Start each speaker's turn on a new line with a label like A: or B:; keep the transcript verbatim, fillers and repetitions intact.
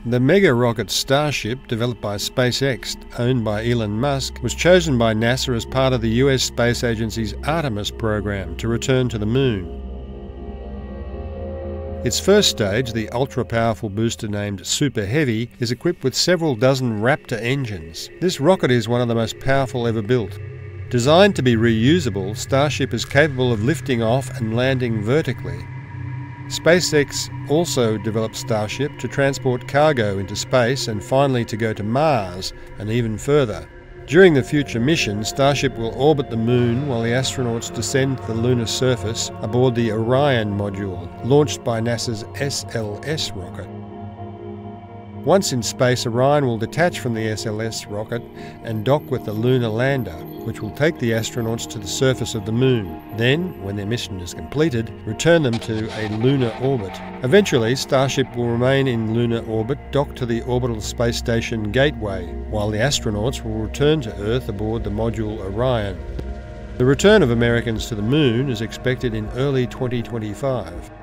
A: The mega rocket Starship, developed by SpaceX, owned by Elon Musk, was chosen by NASA as part of the U S Space Agency's Artemis program to return to the Moon. Its first stage, the ultra-powerful booster named Super Heavy, is equipped with several dozen Raptor engines. This rocket is one of the most powerful ever built. Designed to be reusable, Starship is capable of lifting off and landing vertically. SpaceX also developed Starship to transport cargo into space and finally to go to Mars and even further. During the future mission, Starship will orbit the Moon while the astronauts descend to the lunar surface aboard the Orion module, launched by NASA's S L S rocket. Once in space, Orion will detach from the S L S rocket and dock with the lunar lander, which will take the astronauts to the surface of the Moon. Then, when their mission is completed, return them to a lunar orbit. Eventually, Starship will remain in lunar orbit, docked to the orbital space station Gateway, while the astronauts will return to Earth aboard the module Orion. The return of Americans to the Moon is expected in early twenty twenty-five.